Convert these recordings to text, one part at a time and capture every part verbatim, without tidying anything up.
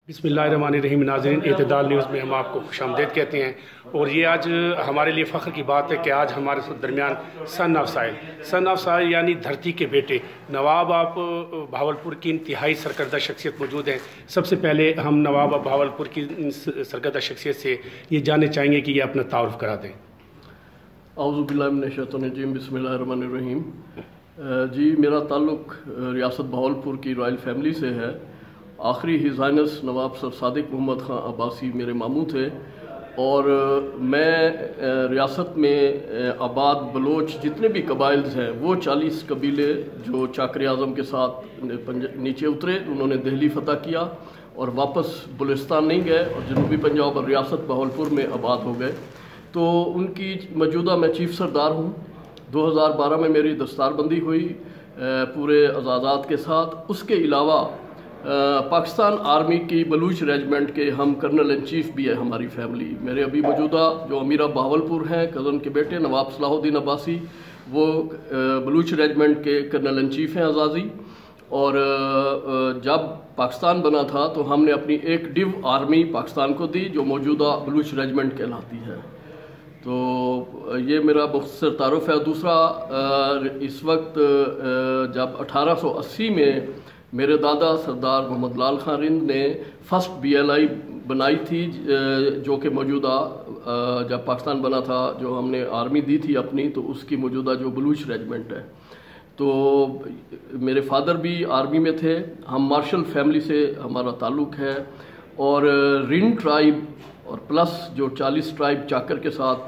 بسم اللہ الرحمن الرحیم. ناظرین، اعتدال نیوز میں ہم آپ کو خوش آمدید کہتے ہیں. اور یہ آج ہمارے لیے فخر کی بات ہے کہ آج ہمارے درمیان سن آف سائل سن آف سائل یعنی دھرتی کے بیٹے نواب آف بہاولپور کی انتہائی سرکردہ شخصیت موجود ہیں. سب سے پہلے ہم نواب آف بہاولپور کی سرکردہ شخصیت سے یہ جاننا چاہیں گے کہ یہ اپنا تعارف کرا دیں. اعوذ باللہ من الشیطان الرجیم. بسم اللہ الرحمن الرحیم. جی، میرا تعلق ریاست بہاولپور کی رائل فیملی سے ہے. آخری His Highness Nawab sir Sadiq Muhammad Khan Abbasi میرے ماموں تھے، اور میں ریاست میں آباد بلوچ جتنے بھی قبائلز ہیں وہ چالیس قبیلے جو چاکر اعظم کے ساتھ نیچے اترے، انہوں نے دہلی فتح کیا اور واپس بلوچستان نہیں گئے اور جنوبی پنجاب اور ریاست بہاولپور میں آباد ہو گئے. تو ان کی موجودہ میں چیف سردار ہوں. دو ہزار بارہ میں میری دستار بندی ہوئی پورے اعزازات کے ساتھ. اس کے علاوہ پاکستان آرمی کی بلوچ ریجمنٹ کے ہم کرنل ان چیف بھی ہے ہماری فیملی. میرے ابھی موجودہ جو امیر بہاولپور ہیں، کزن کے بیٹے نواب صلاح الدین عباسی، وہ بلوچ ریجمنٹ کے کرنل ان چیف ہیں اعزازی. اور جب پاکستان بنا تھا تو ہم نے اپنی ایک ڈیو آرمی پاکستان کو دی جو موجودہ بلوچ ریجمنٹ کہلاتی ہے. تو یہ میرا مختصر تعارف ہے. دوسرا، اس وقت جب اٹھارہ سو اسی میں میرے دادا سردار محمد لال خان رند نے فرسٹ بی ایل آئی بنائی تھی، جو کہ موجودہ جب پاکستان بنا تھا جو ہم نے آرمی دی تھی اپنی، تو اس کی موجودہ جو بلوچ ریجمنٹ ہے. تو میرے فادر بھی آرمی میں تھے. ہم مارشل فیملی سے ہمارا تعلق ہے، اور رند ٹرائب اور پلس جو چالیس ٹرائب چاکر کے ساتھ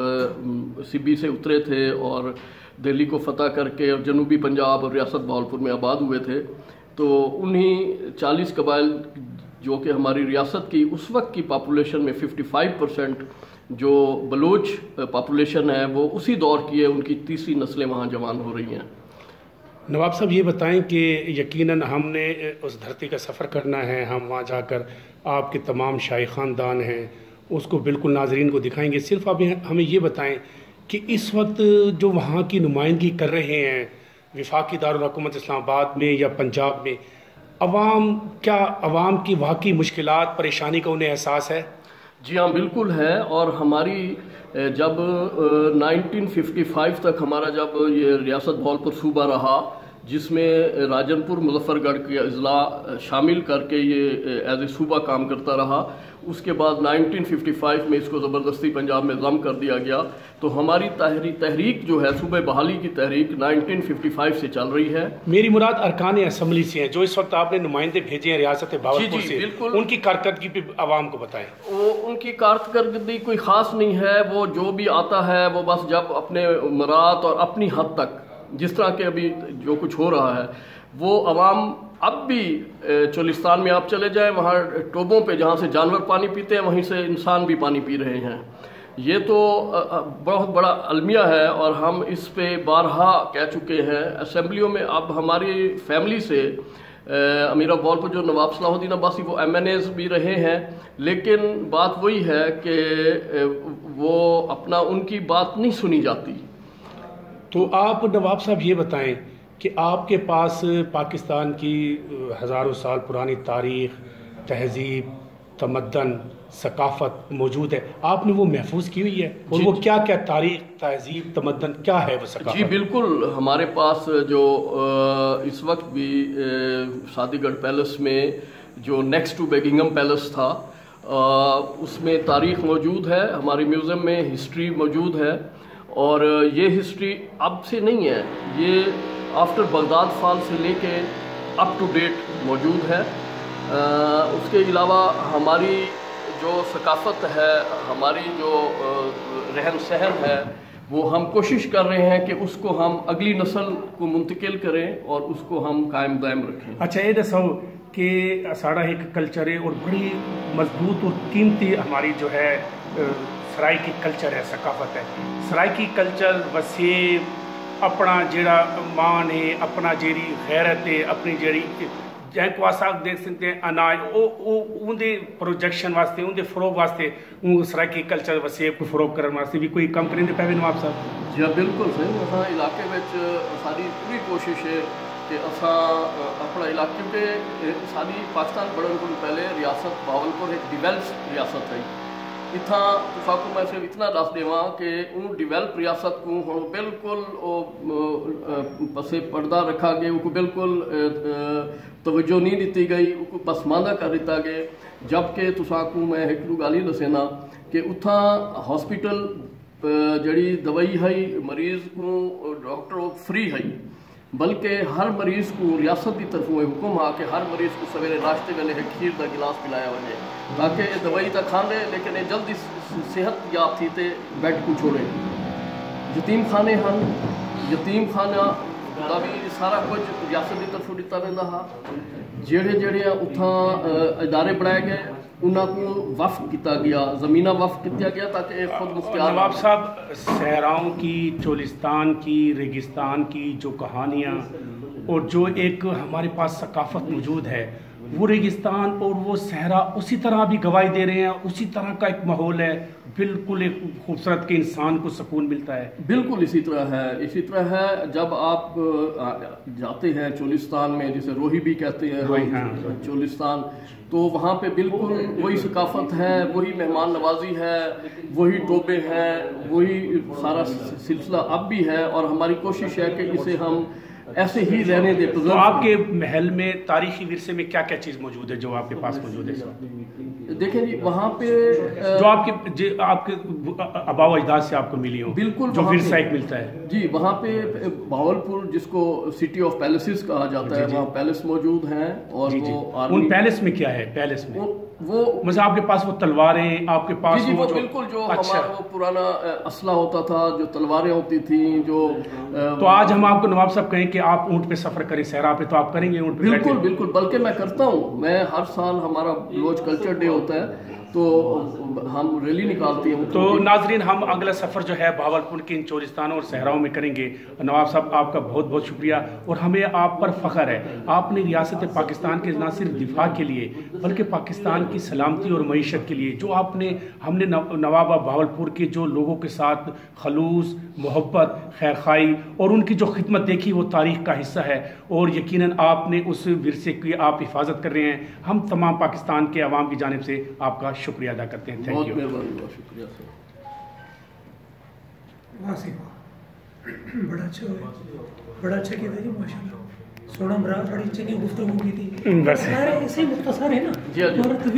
سی بی سے اترے تھے اور دہلی کو فتح کر کے اور جنوبی پنجاب اور ریاست بہاولپور میں آباد ہوئے تھے. تو انہی چالیس قبائل جو کہ ہماری ریاست کی اس وقت کی پاپولیشن میں ففٹی فائیو پرسنٹ جو بلوچ پاپولیشن ہے، وہ اسی دور کی ہے. ان کی تیسری نسلیں وہاں جوان ہو رہی ہیں. نواب صاحب، یہ بتائیں کہ یقیناً ہم نے اس دھرتی کا سفر کرنا ہے. ہم وہاں جا کر آپ کے تمام شاہی خاندان ہیں اس کو بالکل ناظرین کو دکھائیں گے. صرف آپ ہمیں یہ بتائیں کہ اس وقت جو وہاں کی نمائندگی کر رہے ہیں وفاقی دارالحکومت اسلام آباد میں یا پنجاب میں، عوام کیا عوام کی واقعی مشکلات پریشانی کا انہیں احساس ہے؟ جی ہاں، بالکل ہے. اور ہماری جب نائنٹین ففٹی فائیو تک ہمارا جب یہ ریاست بہاولپور صوبہ رہا، جس میں راجن پور مظفر گڑھ کے اضلاع شامل کر کے یہ ایز اے صوبہ کام کرتا رہا. اس کے بعد نائنٹین ففٹی فائیو میں اس کو زبردستی پنجاب میں ضم کر دیا گیا. تو ہماری تحریک جو ہے صوبہ بحالی کی تحریک نائنٹین ففٹی فائیو سے چل رہی ہے. میری مراد ارکان اسمبلی سے ہیں جو اس وقت آپ نے نمائندے بھیجے ہیں ریاست بہاولپور سے. بالکل. ان کی کارکردگی پہ عوام کو بتائیں. وہ ان کی کارکردگی کوئی خاص نہیں ہے. وہ جو بھی آتا ہے وہ بس جب اپنے مراد اور اپنی حد تک، جس طرح کے ابھی جو کچھ ہو رہا ہے، وہ عوام اب بھی چولستان میں آپ چلے جائیں، وہاں ٹوبوں پہ جہاں سے جانور پانی پیتے ہیں وہیں سے انسان بھی پانی پی رہے ہیں. یہ تو بہت بڑا المیہ ہے اور ہم اس پہ بارہا کہہ چکے ہیں اسمبلیوں میں. اب ہماری فیملی سے امیر بہاولپور جو نواب صلاح الدین عباسی وہ ایم این ایز بھی رہے ہیں، لیکن بات وہی ہے کہ وہ اپنا ان کی بات نہیں سنی جاتی. تو آپ نواب صاحب یہ بتائیں کہ آپ کے پاس پاکستان کی ہزاروں سال پرانی تاریخ، تہذیب، تمدن، ثقافت موجود ہے. آپ نے وہ محفوظ کی ہوئی ہے؟ اور وہ کیا کیا تاریخ، تہذیب، تمدن کیا ہے وہ ثقافت؟ جی بالکل. ہمارے پاس جو اس وقت بھی شادی گڑھ پیلس میں جو نیکسٹ ٹو بیکنگھم پیلس تھا، اس میں تاریخ موجود ہے. ہماری میوزیم میں ہسٹری موجود ہے، اور یہ ہسٹری اب سے نہیں ہے، یہ آفٹر بغداد فال سے لے کے اپ ٹو ڈیٹ موجود ہے. اس کے علاوہ ہماری جو ثقافت ہے، ہماری جو رہن سہن ہے، وہ ہم کوشش کر رہے ہیں کہ اس کو ہم اگلی نسل کو منتقل کریں اور اس کو ہم قائم دائم رکھیں. اچھا، یہ دسو کہ ساڑا ایک کلچر ہے اور بڑی مضبوط اور قیمتی ہماری جو ہے سرائکی کلچر ہے، ثقافت ہے. سرائکی کلچر وسیع اپنا جیڑا مان ہے، اپنا جیڑی غیرت ہے، اپنی جیڑی جن کو آپ دیکھ سکتے ہیں اناج ان دے پروجیکشن واسطے، ان دے فروغ واسطے، ان سرائکی کلچر وسیع کو فروغ کرنے واسطے بھی کوئی کم کریں پہ نواب صاحب؟ جی ہاں بالکل صحیح. ہاں علاقے میں ساری پوری کوشش ہے کہ اصا اپنا علاقہ کیونکہ ساری پاکستان بڑھن کو پہلے ریاست بہاولپور ایک ڈیولپ ریاست ہے. اتنا کو میں صرف اتنا دس دیواں کہ ان ڈیولپ ریاست کو ہوں بالکل پسے پردہ رکھا گیا، ان کو بالکل توجہ نہیں دیتی گئی، ان کو پسماندہ کر دیتا گیا. جبکہ تساں کو میں ایک گالی دسینا کہ اتھا ہاسپٹل جڑی دوائی ہے مریض کو ڈاکٹر فری ہے، بلکہ ہر مریض کو ریاست کی طرف حکم آ کہ ہر مریض کو سویرے ناشتے ویلے ایک کھیر کا گلاس پلایا وجے تاکہ یہ دوائی تو کھانے لیکن یہ جلدی صحت یاب تھی تے بیڈ کو چھوڑے. یتیم خانے ہن، یتیم خانہ کا بھی سارا کچھ ریاست کی طرف دیتا رہتا ہا. جڑے جڑے اتھاں ادارے بنائے گئے انہوں کو وقف کیا گیا، زمینہ وقف کیا گیا تاکہ خود مختار. نواب صاحب، صحراؤں کی، چولستان کی، ریگستان کی جو کہانیاں اور جو ایک ہمارے پاس ثقافت موجود ہے، وہ ریگستان اور وہ صحرا اسی طرح بھی گواہی دے رہے ہیں. اسی طرح کا ایک ماحول ہے، بالکل ایک خوبصورت کہ انسان کو سکون ملتا ہے. بالکل اسی طرح ہے، اسی طرح ہے. جب آپ جاتے ہیں چولستان میں، جسے روہی بھی کہتے ہیں چولستان، تو وہاں پہ بالکل وہی ثقافت ہے، وہی مہمان نوازی ہے، وہی ٹوبے ہیں، وہی سارا سلسلہ اب بھی ہے. اور ہماری کوشش ہے کہ اسے ہم ایسے ہی رہنے دیں. تو آپ کے محل میں تاریخی ورثے میں کیا کیا چیز موجود ہے جو آپ کے پاس موجود ہے؟ دیکھیں جی، وہاں پہ جو آپ کے آپ کے آباء و اجداد سے آپ کو ملی ہوں، بالکل جو ورثہ ایک ملتا ہے. جی، وہاں پہ بہاولپور جس کو سٹی آف پیلسز کہا جاتا ہے، وہاں پیلس موجود ہیں. اور وہ ان پیلس میں کیا ہے؟ پیلس میں وہ مجھے آپ کے پاس وہ تلواریں، آپ کے پاس جی وہ بالکل جو ہمارا وہ پرانا اسلحہ ہوتا تھا، جو تلواریں ہوتی تھیں، جو تو آج ہم آپ کو نواب صاحب کہیں کہ آپ اونٹ پہ سفر کریں صحرا پہ، تو آپ کریں گے اونٹ پہ؟ بالکل بالکل، بلکہ میں کرتا ہوں. میں ہر سال ہمارا بلوچ کلچر ڈے ہوتا ہے تو ہم ریلی نکالتے ہیں. تو ناظرین، ہم اگلا سفر جو ہے بہاولپور کے ان چولستانوں اور صحراؤں میں کریں گے. نواب صاحب، آپ کا بہت بہت شکریہ، اور ہمیں آپ پر فخر ہے. آپ نے ریاست پاکستان کے نہ صرف دفاع کے لیے بلکہ پاکستان کی سلامتی اور معیشت کے لیے جو آپ نے ہم نے نواب بہاولپور کے جو لوگوں کے ساتھ خلوص، محبت، خیرخواہی اور ان کی جو خدمت دیکھی، وہ تاریخ کا حصہ ہے. اور یقیناً آپ نے اس ورثے کی آپ حفاظت کر رہے ہیں. ہم تمام پاکستان کے عوام کی جانب سے آپ کا شکریہ ادا کرتے ہیں. Thank you. بہت مہربانی، بہت شکریہ سر. بڑا اچھا بڑا اچھا کیا جی، ماشاء اللہ. سونا مراد بڑی چنگی گفتگو کی تھی. بس ایسے ہی مختصر ہے نا. جی